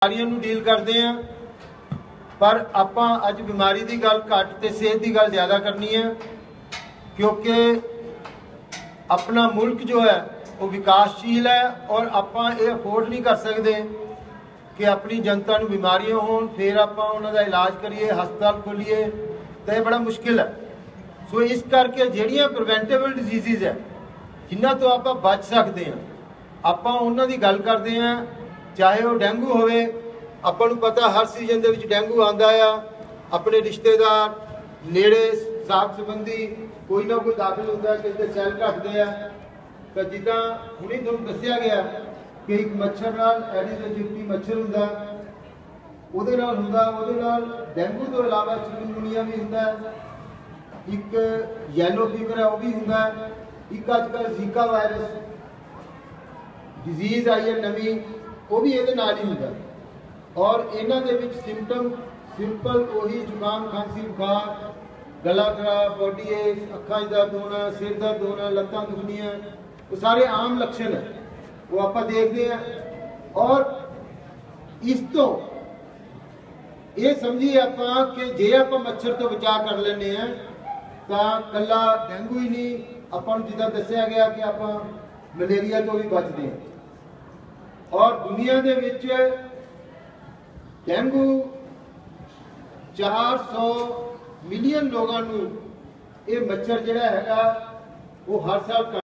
बीमारियों नूं डील करते हैं, पर आपां अज बीमारी की गल घट ते सेहत की गल ज़्यादा करनी है, क्योंकि अपना मुल्क जो है वो विकासशील है और आपां ये अफोर्ड नहीं कर सकते कि अपनी जनता नूं बीमारियां होण फिर आपां उन्हां दा इलाज करिए, हस्पताल खोलीए, तो यह बड़ा मुश्किल है। सो इस करके जिहड़ियां प्रिवेंटेबल डिजीज़ है जिन्हां तो आपां बच सकते हैं, आपां उन्हां दी गल करते हैं। चाहे वो डेंगू होवे, आपां नूं पता हर सीजन दे विच डेंगू आंदा आ। अपने रिश्तेदार नेड़े साख संबंधी कोई ना कोई दाखिल होंदा है, किसी दे सैल घटदे आ। तो जिद्दां हुणे तुहानूं दस्सिया गया कि एक मच्छर नाल एडिस इजिप्टी मच्छर हुंदा, ਉਹਦੇ ਨਾਲ डेंगू तो इलावा चिकनगुनिया भी हुंदा है, एक येलो फीवर है वो भी हुंदा है, एक अजकल जीका वायरस डिजीज़ आई है नवी, वो भी ये नाल ही हुंदा। और इन्हां दे विच सिम्पटम सिंपल वही जुकाम, खांसी, बुखार, गला खराब, बॉडी एक, अखां दर्द होना, सिर दर्द होना, लत्तां दुखनियां, वो सारे आम लक्षण है, वो आप देखते हैं। और इस तो ये समझिए आपां कि जे आपां मच्छर तो बचा कर लेने हैं तो कला डेंगू ही नहीं, आपां जिद्दां दस्सिया गया कि आपां मलेरिया तो भी बचते हैं। और दुनिया दे विच डेंगू 400 मिलियन लोगों नूं ये मच्छर जिहड़ा हैगा वो हर साल